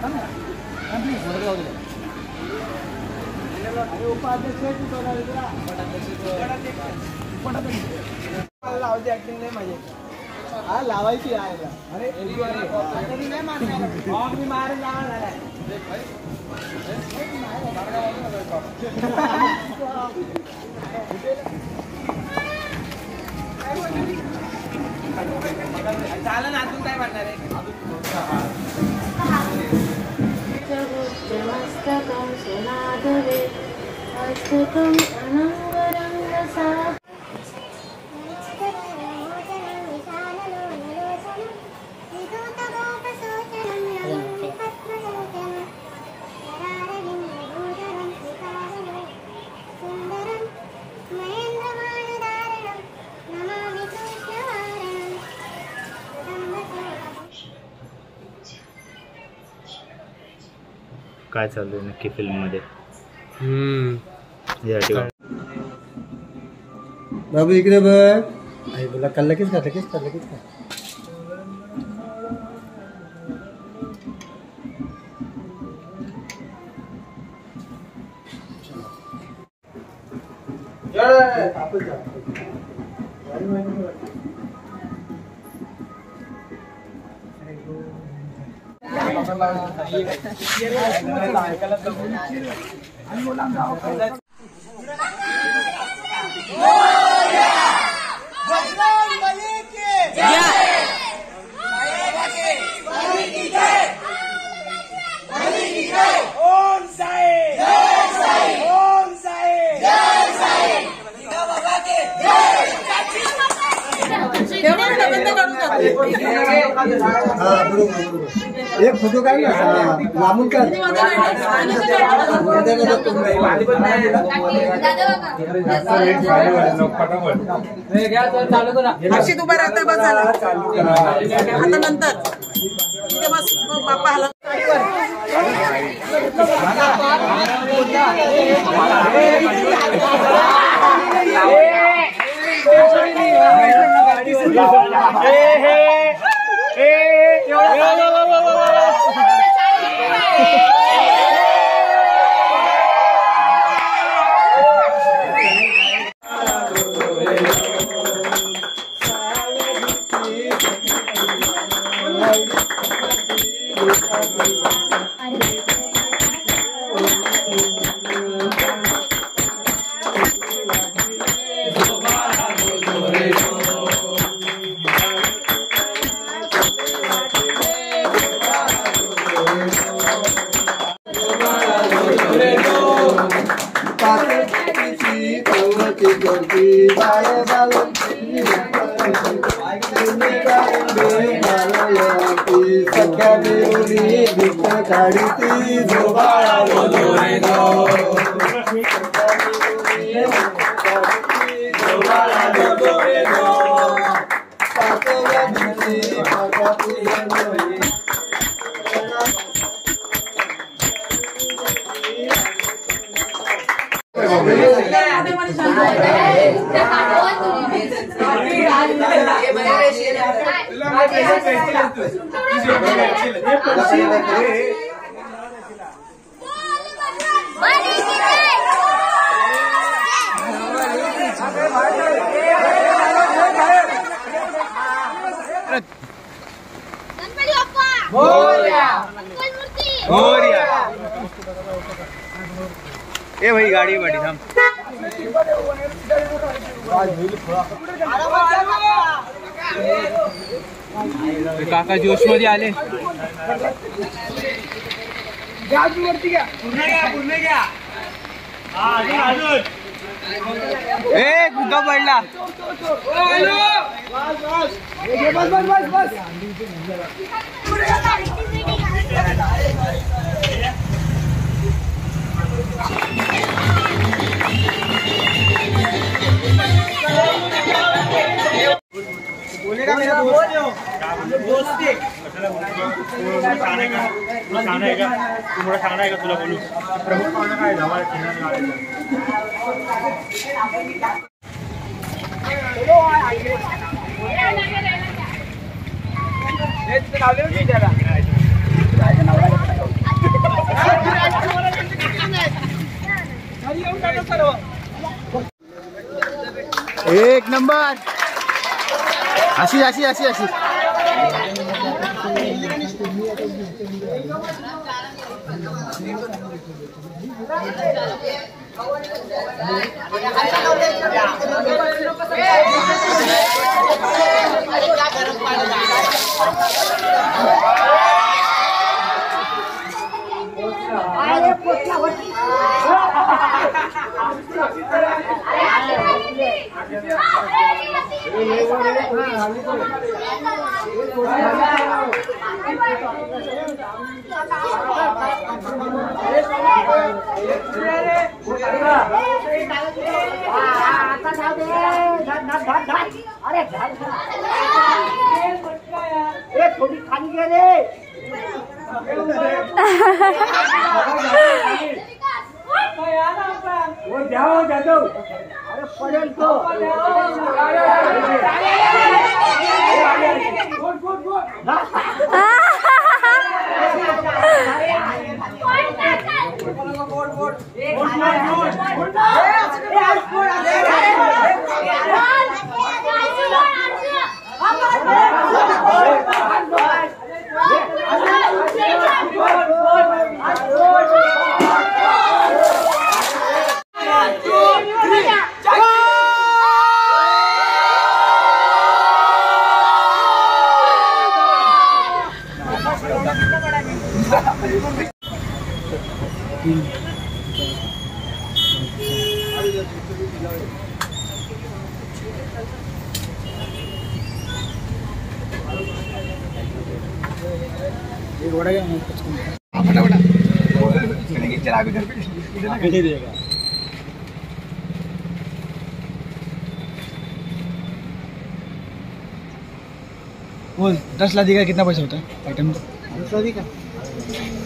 Acting नाही माझी हा लावायची आहे अरे नाही मारणार मी मार लावणार आहे झालं ना अजून काय म्हणणार आहे काय चालू आहे नक्की फिल्म मध्ये बाबू इकडे बघ आई बोला कल लगेच का एक फोटो काय लांबून काय अशी उभा राहता बस झाला आता नंतर बस बाप्पा हलत ए भाई गाड़ी बड़ी हम काका जोश मध्ये आले ए गुद्दा पडला बोलेगा मेरा दोस्त है तुला बोलू प्रमुख पाहुणा काय धावा चलो एक नंबर। अशी अशी अशी अशी अरे थोड़ी खाली के रे वो जाओ जादू अरे पड़ेल तो वो 10 ला देगा कितना पैसा होता है आइटम 10 ला देगा